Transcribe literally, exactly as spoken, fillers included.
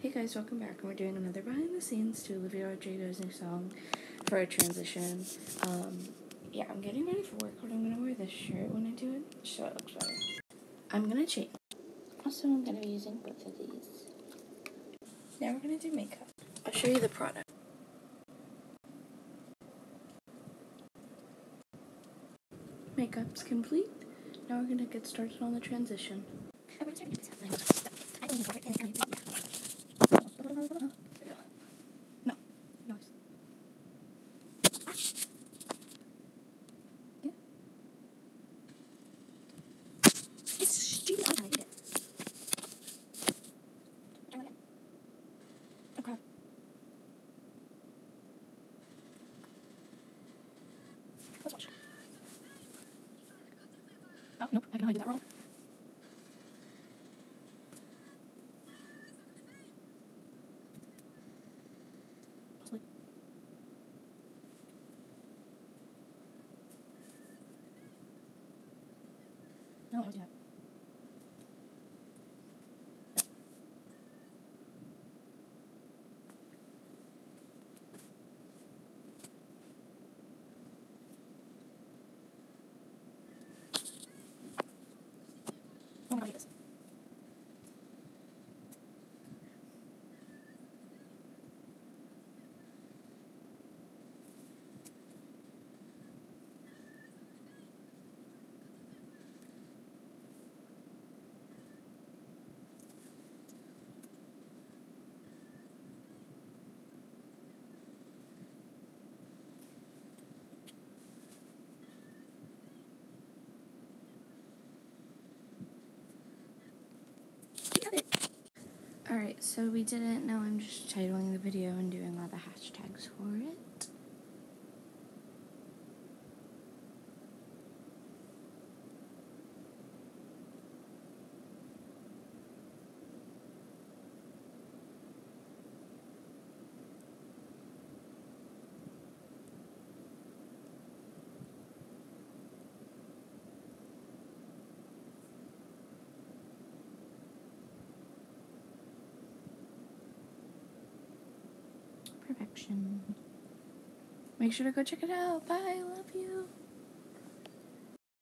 Hey guys, welcome back, and we're doing another behind the scenes to Olivia Rodrigo's new song for a transition. Um, yeah, I'm getting ready for work, but I'm gonna wear this shirt when I do it, so it looks better. I'm gonna change. Also, I'm gonna be using both of these. Now we're gonna do makeup. I'll show you the product. Makeup's complete. Now we're gonna get started on the transition. No. Noise. Yeah. It's stupid. I hate it. Okay. Let's watch. Oh, nope. I can only do that wrong. Possibly. No, I was that. Oh my god, this. Alright, so we didn't know. I'm just titling the video and doing all the hashtags for it. Perfection. Make sure to go check it out. Bye. Love you.